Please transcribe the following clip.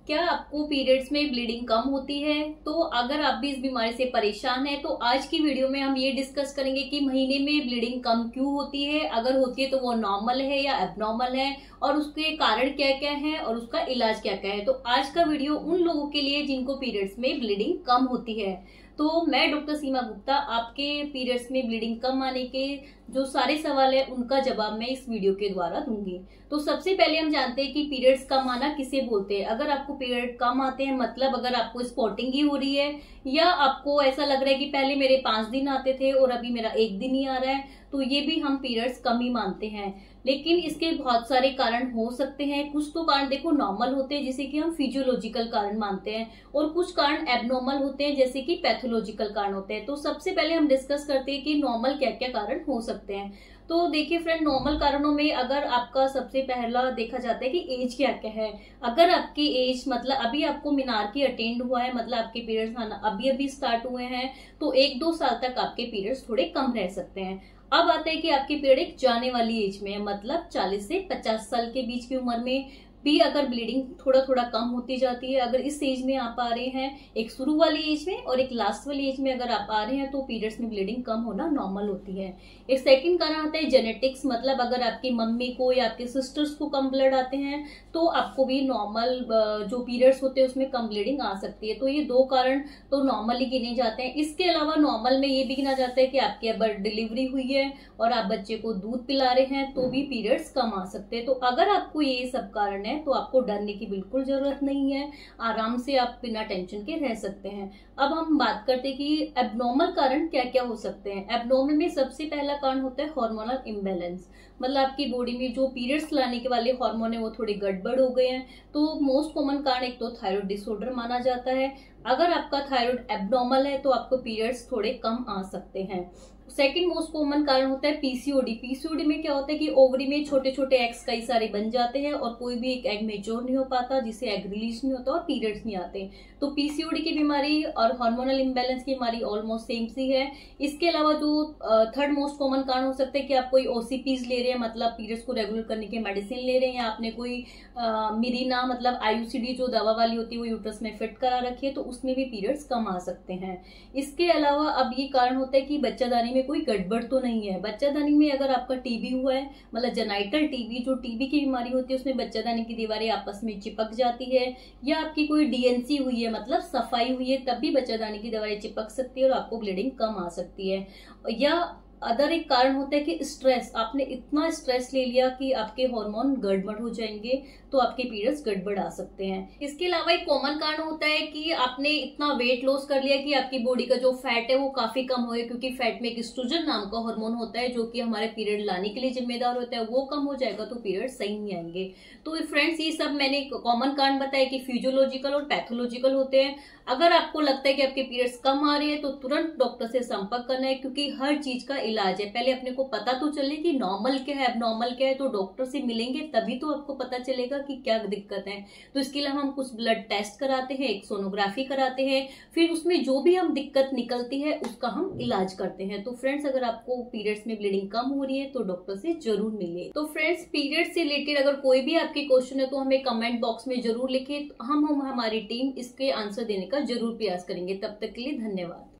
क्या आपको पीरियड्स में ब्लीडिंग कम होती है? तो अगर आप भी इस बीमारी से परेशान हैं तो आज की वीडियो में हम ये डिस्कस करेंगे कि महीने में ब्लीडिंग कम क्यों होती है, अगर होती है तो वो नॉर्मल है या एबनॉर्मल है, और उसके कारण क्या क्या है और उसका इलाज क्या क्या है। तो आज का वीडियो उन लोगों के लिए जिनको पीरियड्स में ब्लीडिंग कम होती है। तो मैं डॉक्टर सीमा गुप्ता आपके पीरियड्स में ब्लीडिंग कम आने के जो सारे सवाल है उनका जवाब मैं इस वीडियो के द्वारा दूंगी। तो सबसे पहले हम जानते हैं कि पीरियड्स कम आना किसे बोलते हैं। अगर आपको पीरियड कम आते हैं मतलब अगर आपको स्पॉटिंग ही हो रही है या आपको ऐसा लग रहा है कि पहले मेरे 5 दिन आते थे और अभी मेरा 1 दिन ही आ रहा है, तो ये भी हम पीरियड्स कम ही मानते हैं। लेकिन इसके बहुत सारे कारण हो सकते हैं। कुछ तो कारण देखो नॉर्मल होते हैं जिसे कि हम फिजियोलॉजिकल कारण मानते हैं, और कुछ कारण एबनॉर्मल होते हैं जैसे कि पैथोलॉजिकल कारण होते हैं। तो सबसे पहले हम डिस्कस करते हैं कि नॉर्मल क्या क्या कारण हो सकते हैं। तो देखिए फ्रेंड, नॉर्मल कारणों में अगर आपका सबसे पहला देखा जाता है कि एज क्या क्या है। अगर आपकी एज मतलब अभी आपको मीनार्की अटेंड हुआ है, मतलब आपके पीरियड्स आना अभी अभी स्टार्ट हुए हैं, तो 1-2 साल तक आपके पीरियड्स थोड़े कम रह सकते हैं। अब आता है कि आपकी पीरियड एक जाने वाली एज में है, मतलब 40 से 50 साल के बीच की उम्र में भी अगर ब्लीडिंग थोड़ा थोड़ा कम होती जाती है। अगर इस एज में आप आ रहे हैं, एक शुरू वाली एज में और एक लास्ट वाली एज में अगर आप आ रहे हैं, तो पीरियड्स में ब्लीडिंग कम होना नॉर्मल होती है। एक सेकंड कारण आता है जेनेटिक्स, मतलब अगर आपकी मम्मी को या आपके सिस्टर्स को कम ब्लड आते हैं तो आपको भी नॉर्मल जो पीरियड्स होते हैं उसमें कम ब्लीडिंग आ सकती है। तो ये 2 कारण तो नॉर्मली गिने जाते हैं। इसके अलावा नॉर्मल में ये भी गिना जाता है कि आपकी अगर डिलीवरी हुई है और आप बच्चे को दूध पिला रहे हैं तो भी पीरियड्स कम आ सकते हैं। तो अगर आपको ये सब कारण है तो आपको डरने की बिल्कुल जरूरत नहीं है, आराम से आप बिना टेंशन के रह सकते हैं। अब हम बात करते हैं कि एबनॉर्मल कारण क्या क्या हो सकते हैं। एबनॉर्मल में सबसे पहला कारण होता है हार्मोनल इम्बैलेंस, मतलब आपकी बॉडी में जो पीरियड्स लाने के वाले हार्मोन है वो थोड़े गड़बड़ हो गए हैं। तो मोस्ट कॉमन कारण एक तो थायराइड डिसऑर्डर माना जाता है। अगर आपका थायराइड एबनॉर्मल है तो आपको पीरियड्स थोड़े कम आ सकते हैं। सेकंड मोस्ट कॉमन कारण होता है पीसीओडी। पीसीओडी में क्या होता है कि ओवरी में छोटे छोटे एग्स कई सारे बन जाते हैं और कोई भी एक एग मेच्योर नहीं हो पाता, जिससे एग रिलीज नहीं होता और पीरियड्स नहीं आते। तो पीसीओडी की बीमारी और हार्मोनल इम्बैलेंस की बीमारी ऑलमोस्ट सेम सी है। इसके अलावा जो थर्ड मोस्ट कॉमन कारण हो सकता है कि आप कोई ओसीपीज ले रहे हैं, मतलब पीरियड्स को रेगुलर करने की मेडिसिन ले रहे हैं, या आपने कोई मिरीना मतलब आईयूसीडी जो दवा वाली होती है वो यूट्रस में फिट करा रखी है, तो उसमें भी पीरियड्स कम आ सकते हैं। इसके अलावा अब ये कारण होता है कि बच्चादानी में कोई गड़बड़ तो नहीं है। बच्चादानी में अगर आपका टीबी हुआ है, मतलब जेनाइटल टीबी, जो टीबी की बीमारी होती है उसमें बच्चादानी की दीवारें आपस में चिपक जाती है, या आपकी कोई डीएनसी हुई है मतलब सफाई हुई है, तब भी बच्चादानी की दीवारें चिपक सकती है और आपको ब्लीडिंग कम आ सकती है। या अदर एक कारण होता है कि स्ट्रेस, आपने इतना स्ट्रेस ले लिया कि आपके हार्मोन गड़बड़ हो जाएंगे, तो आपके पीरियड्स गड़बड़ आ सकते हैं। इसके अलावा एक कॉमन कारण होता है कि आपने इतना वेट लॉस कर लिया कि आपकी बॉडी का जो फैट है वो काफी कम हो गया, क्योंकि फैट में एक एस्ट्रोजन नाम का हार्मोन होता है जो कि हमारे पीरियड लाने के लिए जिम्मेदार होता है, वो कम हो जाएगा तो पीरियड सही नहीं आएंगे। तो फ्रेंड्स, ये सब मैंने कॉमन कारण बताया कि फिजियोलॉजिकल और पैथोलॉजिकल होते हैं। अगर आपको लगता है कि आपके पीरियड्स कम आ रहे हैं तो तुरंत डॉक्टर से संपर्क करना है, क्योंकि हर चीज का इलाज है। पहले अपने को पता तो चले कि नॉर्मल क्या है एबनॉर्मल क्या है, तो डॉक्टर से मिलेंगे तभी तो आपको पता चलेगा कि क्या दिक्कत है। तो इसके लिए हम कुछ ब्लड टेस्ट कराते हैं, एक सोनोग्राफी कराते हैं, फिर उसमें जो भी हम दिक्कत निकलती है उसका हम इलाज करते हैं। तो फ्रेंड्स, अगर आपको पीरियड्स में ब्लीडिंग कम हो रही है तो डॉक्टर से जरूर मिले। तो फ्रेंड्स, पीरियड से रिलेटेड अगर कोई भी आपके क्वेश्चन है तो हमें कमेंट बॉक्स में जरूर लिखें, हम हमारी टीम इसके आंसर देने का जरूर प्रयास करेंगे। तब तक के लिए धन्यवाद।